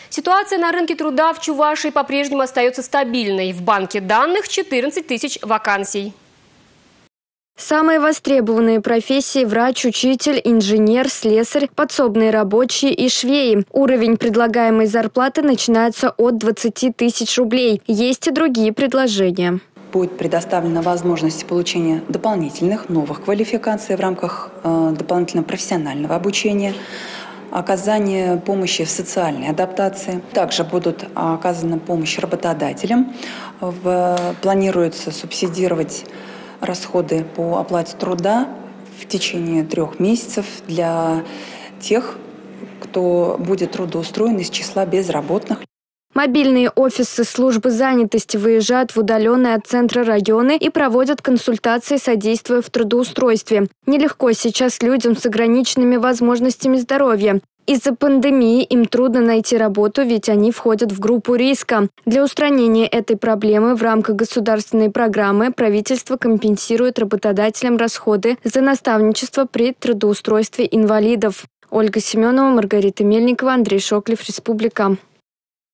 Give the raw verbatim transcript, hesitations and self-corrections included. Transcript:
Ситуация на рынке труда в Чувашии по-прежнему остается стабильной. В банке данных четырнадцать тысяч вакансий. Самые востребованные профессии – врач, учитель, инженер, слесарь, подсобные рабочие и швеи. Уровень предлагаемой зарплаты начинается от двадцати тысяч рублей. Есть и другие предложения. Будет предоставлена возможность получения дополнительных новых квалификаций в рамках э, дополнительного профессионального обучения, оказание помощи в социальной адаптации. Также будут оказана помощь работодателям. В, планируется субсидировать расходы по оплате труда в течение трех месяцев для тех, кто будет трудоустроен из числа безработных. Мобильные офисы службы занятости выезжают в удаленные от центра районы и проводят консультации, содействуя в трудоустройстве. Нелегко сейчас людям с ограниченными возможностями здоровья. Из-за пандемии им трудно найти работу, ведь они входят в группу риска. Для устранения этой проблемы в рамках государственной программы правительство компенсирует работодателям расходы за наставничество при трудоустройстве инвалидов. Ольга Семенова, Маргарита Мельникова, Андрей Шоклев, Республика.